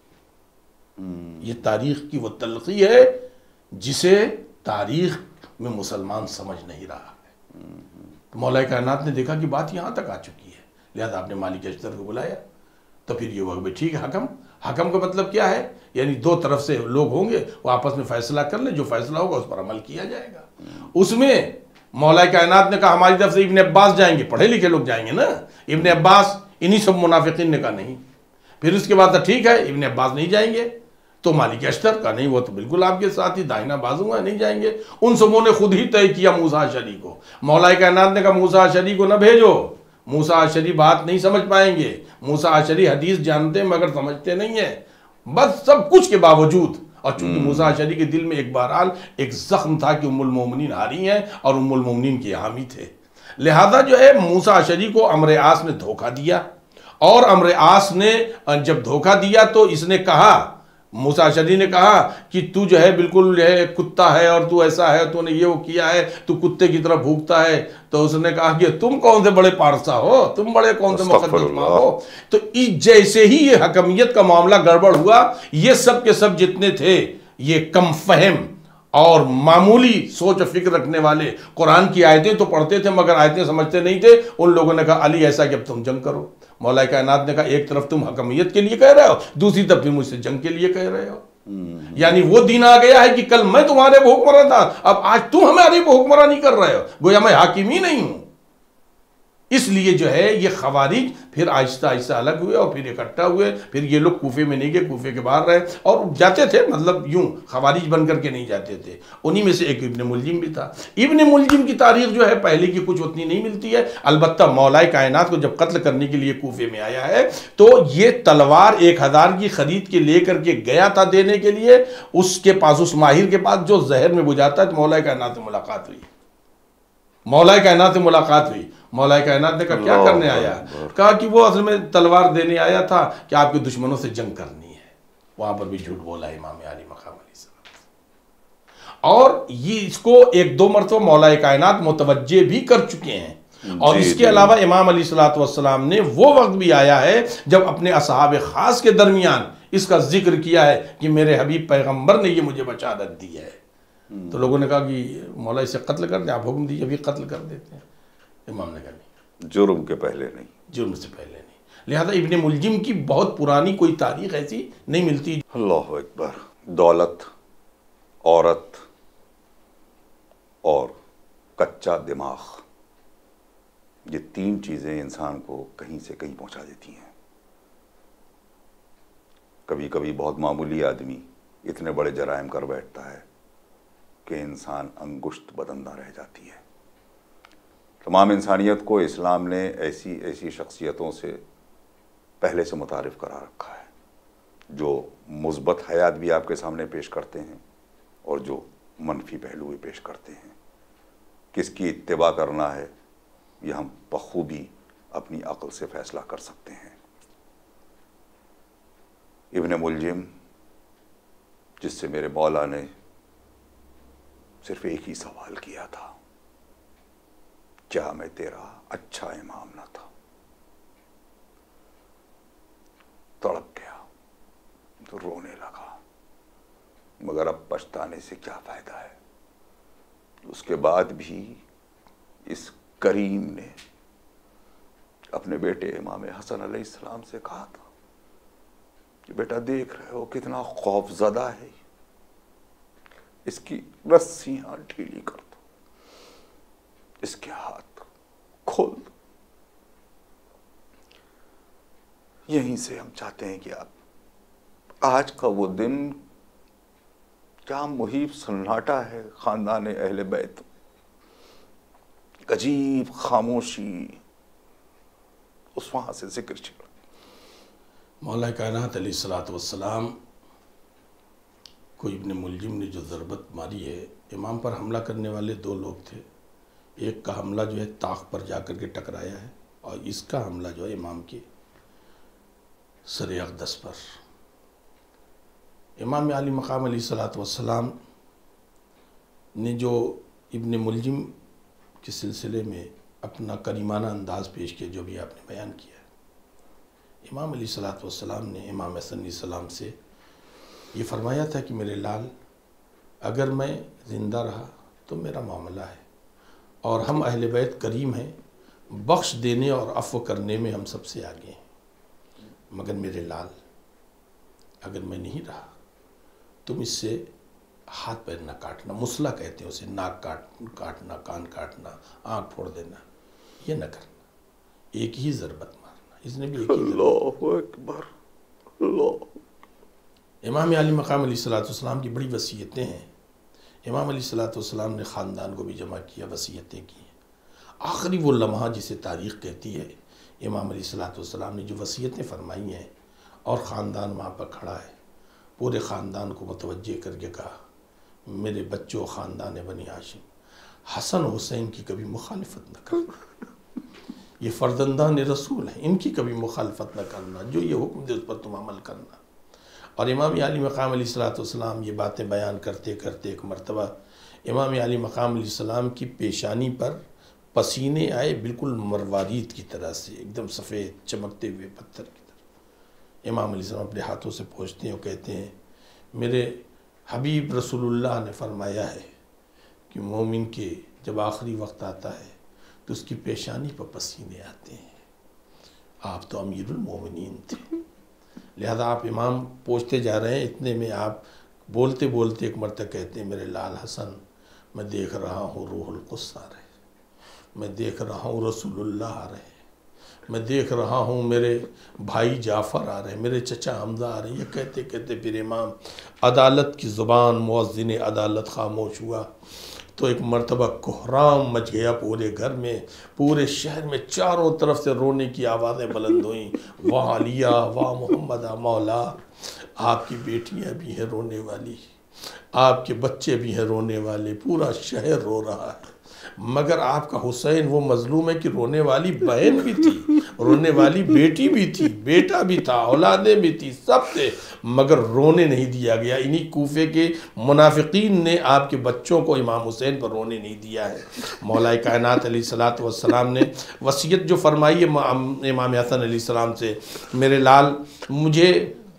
گے۔ یہ تاریخ کی وہ تلخی ہے جسے تاریخ میں مسلمان سمجھ نہیں رہا ہے۔ مولا کائنات نے دیکھا کہ بات یہاں تک آ چکی ہے، لہذا آپ نے مالک اشتر کو بلایا، تو پھر یہ وقت ٹھیک ہے، حکم حکم کا مطلب کیا ہے، یعنی دو طرف سے لوگ ہوں گے وہ آپس میں فیصلہ کر لیں، جو فیصلہ ہوگا اس پر عمل کیا جائے گا۔ اس میں مولا کائنات نے کہا ہماری طرف سے ابن عباس جائیں گے، پڑھے لکھے لوگ جائیں گے نا، ابن عباس، انہی سب منافقین نے کہا نہیں۔ پھر اس کے بعد ٹھیک ہے ابن عباس نہیں جائیں گے، تو مالک اشتر کا نہیں، وہ تو بالکل آپ کے ساتھ ہی دائنا بازو ہے، نہیں جائیں گے۔ ان سبوں نے خود ہی طے کیا موسیٰ اشعری کو، مولا کائنات نے کہا موسیٰ اشعری کو نہ بھیجو، موسیٰ اشعری بات نہیں سمجھ پائیں گے، موسیٰ اشعری حدیث جانتے ہیں مگر سمجھتے نہیں ہیں، بس سب کچھ کے باوجود۔ اور چونکہ موسیٰ اشعری کے دل میں ایک بہرحال ایک زخم تھا کہ ام المومنین ہاری ہیں اور ام المومنین کے حامی تھے، لہذا جو ہے موسیٰ اشعری کو عمرو العاص نے دھوکہ دیا، اور عمرو العاص نے جب دھوکہ دیا تو اس نے کہا، موسیٰ اشعری نے کہا کہ تو جو ہے بالکل جو ہے کتا ہے اور تو ایسا ہے، تو نے یہ وہ کیا ہے، تو کتے کی طرح بھوکتا ہے۔ تو اس نے کہا کہ تم کون سے بڑے پارسا ہو، تم بڑے کون سے مقدس ماں ہو۔ تو جیسے ہی یہ حکمیت کا معاملہ گڑبڑ ہوا، یہ سب کے سب جتنے تھے یہ کم فہم اور معمولی سوچ و فکر رکھنے والے، قرآن کی آیتیں تو پڑھتے تھے مگر آیتیں سمجھتے نہیں تھے، ان لوگوں نے کہا علی ایسا کہ اب تم جنگ کرو۔ مولا کائنات نے کہا ایک طرف تم حکمیت کے لیے کہہ رہے ہو، دوسری طرف تم مجھ سے جنگ کے لیے کہہ رہے ہو، یعنی وہ دین آ گیا ہے کہ کل میں تمہارے پہ حکمراں تھا، اب آج تم ہمارے پہ حکمراں نہیں کر رہے ہو، گویا میں حاکم ہی نہیں ہوں۔ اس لیے جو ہے یہ خوارج پھر آہستہ آہستہ الگ ہوئے اور پھر اکٹھا ہوئے، پھر یہ لوگ کوفے میں نہیں گئے، کوفے کے باہر رہے اور جاتے تھے، مطلب یوں خوارج بن کر کے نہیں جاتے تھے۔ انہی میں سے ایک ابن ملجم بھی تھا۔ ابن ملجم کی تاریخ جو ہے پہلے کی کچھ اتنی نہیں ملتی ہے، البتہ مولا کائنات کو جب قتل کرنے کے لیے کوفے میں آیا ہے تو یہ تلوار ایک ہزار کی خرید کے لے کر کے گیا تھا دینے کے لیے، اس کے پاس اس ماہر کے پاس جو زہر میں بجھاتا ہے، تو مولا کائنات سے ملاقات ہوئی، مولا کائنات سے ملاقات ہوئی۔ مولا کائنات نے کہا کیا کرنے آیا؟ کہا کہ وہ اصل میں تلوار دینے آیا تھا کہ آپ کے دشمنوں سے جنگ کرنی ہے۔ وہاں پر بھی جھوٹ بولا امام علی مقام علیہ السلام، اور یہ اس کو ایک دو مرتبہ مولا کائنات متوجہ بھی کر چکے ہیں۔ اور اس کے علاوہ امام علیہ الصلوۃ والسلام نے وہ وقت بھی آیا ہے جب اپنے اصحاب خاص کے درمیان اس کا ذکر کیا ہے کہ میرے حبیب پیغمبر نے یہ مجھے بشارت دی ہے۔ تو لوگوں نے کہا کہ مولا اسے قتل کر دیں، آپ حکم دیجیے ابھی قتل کر دیتے ہیں۔ امام نے کہا نہیں، جرم کے پہلے نہیں، جرم سے پہلے نہیں۔ لہذا ابن ملجم کی بہت پرانی کوئی تاریخ ایسی نہیں ملتی۔ اللہ اکبر۔ دولت، عورت اور کچا دماغ، یہ تین چیزیں انسان کو کہیں سے کہیں پہنچا دیتی ہیں۔ کبھی کبھی بہت معمولی آدمی اتنے بڑے جرائم کر بیٹھتا ہے کہ انسان انگشت بدن نہ رہ جاتی ہے۔ تمام انسانیت کو اسلام نے ایسی ایسی شخصیتوں سے پہلے سے متعارف کرا رکھا ہے جو مثبت حیات بھی آپ کے سامنے پیش کرتے ہیں اور جو منفی پہلو بھی پیش کرتے ہیں۔ کس کی اتباع کرنا ہے یہ ہم بخوبی اپنی عقل سے فیصلہ کر سکتے ہیں۔ ابن ملجم، جس سے میرے مولا نے صرف ایک ہی سوال کیا تھا، کیا میں تیرا اچھا امام نہ تھا؟ تڑپ گیا تو رونے لگا، مگر اب پچھتانے سے کیا فائدہ ہے۔ اس کے بعد بھی اس کریم نے اپنے بیٹے امام حسن علیہ السلام سے کہا تھا کہ بیٹا دیکھ رہے ہو کتنا خوف زدہ ہے، اس کی رسیاں ڈھیلی کر دو، اس کے ہاتھ کھول دو۔ یہیں سے ہم چاہتے ہیں کہ آپ آج کا وہ دن کیا محیب سناٹا ہے خاندان اہل بیت، عجیب خاموشی، اس وہاں سے ذکر چھڑا۔ مولا کائنات علیہ الصلوۃ والسلام کو ابن ملجم نے جو ضربت ماری ہے، امام پر حملہ کرنے والے دو لوگ تھے۔ ایک کا حملہ جو ہے طاق پر جا کر کے ٹکرایا ہے، اور اس کا حملہ جو ہے امام کے سر اقدس پر۔ امام علی مقام علیہ الصلوۃ والسلام نے جو ابن ملجم کے سلسلے میں اپنا کریمانہ انداز پیش کیا، جو بھی آپ نے بیان کیا ہے، امام علیہ الصلوۃ والسلام نے امام حسن علیہ السلام سے یہ فرمایا تھا کہ میرے لال، اگر میں زندہ رہا تو میرا معاملہ ہے، اور ہم اہل بیت کریم ہیں، بخش دینے اور عفو کرنے میں ہم سب سے آگے ہیں، مگر میرے لال اگر میں نہیں رہا تم اس سے ہاتھ پیر نہ کاٹنا، مسلح کہتے ہیں اسے، ناک کاٹ کاٹنا، کان کاٹنا، آنکھ پھوڑ دینا، یہ نہ کرنا، ایک ہی ضربت مارنا۔ اس نے بھی ایک ہی ضربت۔ اللہ اکبر، اللہ۔ امام علی مقام علیہ الصلوۃ والسلام کی بڑی وصیتیں ہیں۔ امام علیہ الصلوۃ والسلام نے خاندان کو بھی جمع کیا، وصیتیں کی ہیں۔ آخری وہ لمحہ جسے تاریخ کہتی ہے، امام علیہ الصلوۃ والسلام نے جو وصیتیں فرمائی ہیں اور خاندان وہاں پر کھڑا ہے، پورے خاندان کو متوجہ کر کے کہا، میرے بچوں خاندان بنی ہاشم، حسن حسین کی کبھی مخالفت نہ کرنا، یہ فرزندان رسول ہیں، ان کی کبھی مخالفت نہ کرنا، جو یہ حکم دے اس پر تم عمل کرنا۔ اور امام علی مقام علیہ الصلوۃ والسلام یہ باتیں بیان کرتے کرتے ایک مرتبہ امام علی مقام علیہ السلام کی پیشانی پر پسینے آئے، بالکل مروارید کی طرح سے، ایک دم سفید چمکتے ہوئے پتھر کی طرح۔ امام علیہ السلام اپنے ہاتھوں سے پوچھتے ہیں اور کہتے ہیں، میرے حبیب رسول اللہ نے فرمایا ہے کہ مومن کے جب آخری وقت آتا ہے تو اس کی پیشانی پر پسینے آتے ہیں، آپ تو امیر المومنین تھے، لہذا آپ امام پوچھتے جا رہے ہیں، اتنے میں آپ بولتے بولتے ایک مرتبہ کہتے ہیں، میرے لال حسن، میں دیکھ رہا ہوں روح القدس آ رہے، میں دیکھ رہا ہوں رسول اللہ آ رہے، میں دیکھ رہا ہوں میرے بھائی جعفر آ رہے ہیں، میرے چچا حمزہ آ رہے ہیں۔ یہ کہتے کہتے پھر امام عدالت کی زبان، مؤذن عدالت خاموش ہوا تو ایک مرتبہ کوہرام مچ گیا پورے گھر میں، پورے شہر میں، چاروں طرف سے رونے کی آوازیں بلند ہوئیں، واہ علیہ واہ محمد مولا، آپ کی بیٹیاں بھی ہیں رونے والی، آپ کے بچے بھی ہیں رونے والے، پورا شہر رو رہا ہے، مگر آپ کا حسین وہ مظلوم ہے کہ رونے والی بہن بھی تھی، رونے والی بیٹی بھی تھی، بیٹا بھی تھا، اولادیں بھی تھی، سب تھے، مگر رونے نہیں دیا گیا۔ انہی کوفے کے منافقین نے آپ کے بچوں کو امام حسین پر رونے نہیں دیا ہے۔ مولا کائنات علیہ الصلوۃ والسلام نے وصیت جو فرمائی ہے امام حسن علیہ السلام سے، میرے لال، مجھے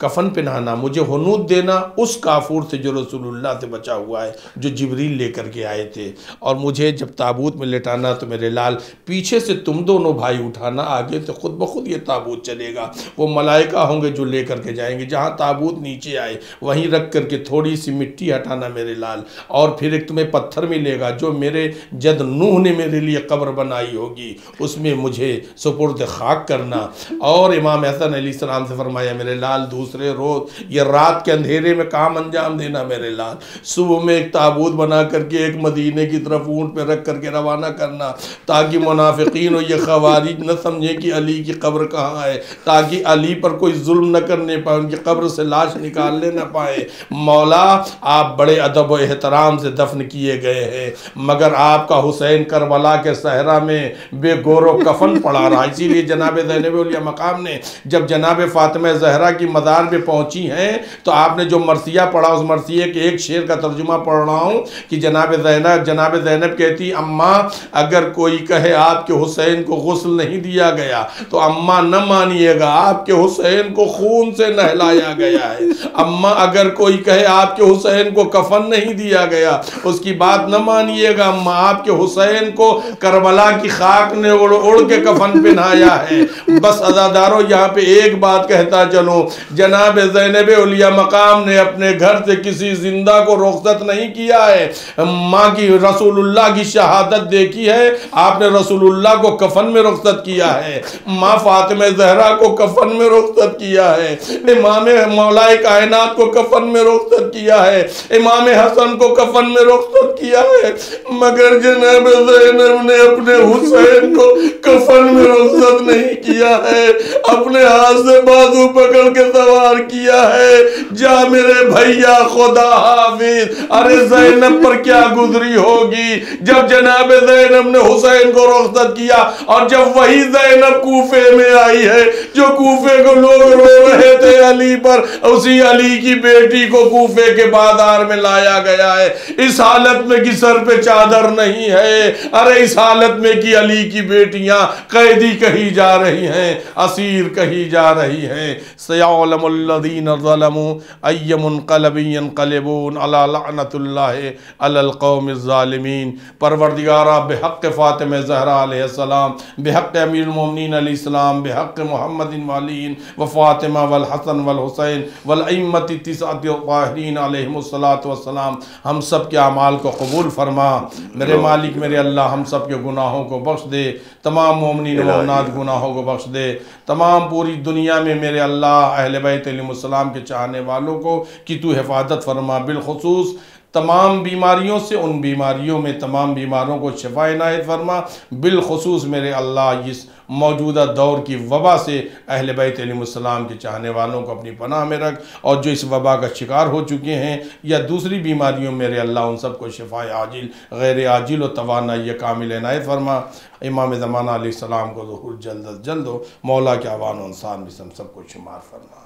کفن پہنانا، مجھے ہنود دینا اس کافور سے جو رسول اللہ سے بچا ہوا ہے، جو جبریل لے کر کے آئے تھے، اور مجھے جب تابوت میں لٹانا تو میرے لال پیچھے سے تم دونوں بھائی اٹھانا، آگے سے خود بخود یہ تابوت چلے گا، وہ ملائکہ ہوں گے جو لے کر کے جائیں گے، جہاں تابوت نیچے آئے وہیں رکھ کر کے تھوڑی سی مٹی ہٹانا میرے لال، اور پھر ایک تمہیں پتھر ملے گا جو میرے جد نوح نے میرے لیے قبر بنائی ہوگی، اس میں مجھے سپرد خاک کرنا۔ اور امام حسن علیہ السلام سے فرمایا میرے لال دوسرے روز یہ رات کے اندھیرے میں کام انجام دینا میرے لال، صبح میں ایک تابوت بنا کر کے ایک مدینے کی طرف اونٹ پہ رکھ کر کے روانہ کرنا، تاکہ منافقین اور یہ خوارج نہ سمجھیں کہ علی کی قبر کہاں ہے، تاکہ علی پر کوئی ظلم نہ کرنے پائے، ان کی قبر سے لاش نکالنے نہ پائے۔ مولا آپ بڑے ادب و احترام سے دفن کیے گئے ہیں، مگر آپ کا حسین کربلا کے صحرا میں بے گور و کفن پڑا رہا، اسی لیے جناب زینب علیہ مقام نے جب جناب فاطمہ زہرا کی مزار پہ پہنچی ہیں تو آپ نے جو مرثیہ پڑھا، اس مرثیے کے ایک شعر کا ترجمہ پڑھ رہا ہوں کہ جناب زینب جناب زینب کہتی اماں اگر کوئی کہے آپ کے حسین کو غسل نہیں دیا گیا تو اماں نہ مانیے گا، آپ کے حسین کو خون سے نہلایا گیا ہے۔ اماں اگر کوئی کہے آپ کے حسین کو کفن نہیں دیا گیا اس کی بات نہ مانیے گا، اماں آپ کے حسین کو کربلا کی خاک نے اڑ اڑ کے کفن پہنایا ہے۔ بس عزادارو یہاں پہ ایک بات کہتا چلوں، جناب زینب علیہ مقام نے اپنے گھر سے کسی زندہ کو رخصت نہیں کیا ہے، ماں کی رسول اللہ کی شہادت دیکھی ہے، آپ نے رسول اللہ کو کفن میں رخصت کیا ہے، ماں فاطمہ زہرا کو کفن میں رخصت کیا ہے، امام مولا کائنات کو کفن میں رخصت کیا ہے، امام حسن کو کفن میں رخصت کیا ہے، مگر جناب زینب نے اپنے حسین کو کفن میں رخصت نہیں کیا ہے، اپنے ہاتھ سے بازو پکڑ کے سوار کیا ہے، جا میرے بھیا خدا حافظ۔ ارے زینب پر کیا گزری ہوگی جب جناب زینب نے حسین کو رخصت کیا، اور جب وہی زینب کوفے میں آئی ہے جو کوفے کو لوگ رو رہے تھے علی پر، اسی علی کی بیٹی کو کوفے کے بازار میں لایا گیا ہے، اس حالت میں کہ سر پہ چادر نہیں ہے، ارے اس حالت میں کہ علی کی بیٹیاں قیدی کہی جا رہی ہیں، اسیر کہی جا رہی ہیں۔ سیعلم الذین ظلموا ای منقلب ینقلبون علی لعنت اللہ علی القوم الظالمین۔ پروردگارہ بحق فاطمہ زہرا علیہ السلام، بحق امیر المومنین علیہ السلام، بحق محمد وعلی و فاطمہ والحسن والحسین والائمۃ التسعۃ الطاہرین علیہم الصلاۃ والسلام، ہم سب کے اعمال کو قبول فرما میرے مالک میرے اللہ، ہم سب کے گناہوں کو بخش دے، تمام مومنین و مومنات گناہوں کو بخش دے، تمام پوری دنیا میں میرے اللہ اہل بیت علیہ السلام کے چاہنے والوں کو کہ تو حفاظت فرما، بالخصوص تمام بیماریوں سے، ان بیماریوں میں تمام بیماروں کو شفا عنایت فرما، بالخصوص میرے اللہ اس موجودہ دور کی وبا سے اہل بیت علیہ السلام کے چاہنے والوں کو اپنی پناہ میں رکھ، اور جو اس وبا کا شکار ہو چکے ہیں یا دوسری بیماریوں میرے اللہ ان سب کو شفا عاجل غیر عاجل و توانائی کامل عنایت فرما۔ امام زمانہ علیہ السلام کو ظہور جلد از جلد ہو، مولا کے عوان و انسان میں ہم سب کو شمار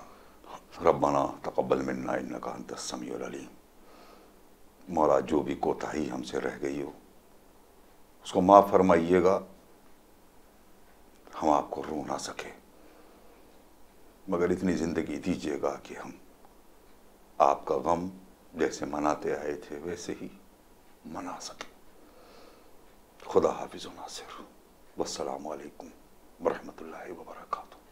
فرما۔ ربنا تقبل منا انک انت السمیع العلیم۔ مولا جو بھی کوتاہی ہم سے رہ گئی ہو اس کو معاف فرمائیے گا، ہم آپ کو رو نہ سکے، مگر اتنی زندگی دیجیے گا کہ ہم آپ کا غم جیسے مناتے آئے تھے ویسے ہی منا سکیں۔ خدا حافظ و ناصر، والسلام علیکم ورحمۃ اللہ وبرکاتہ۔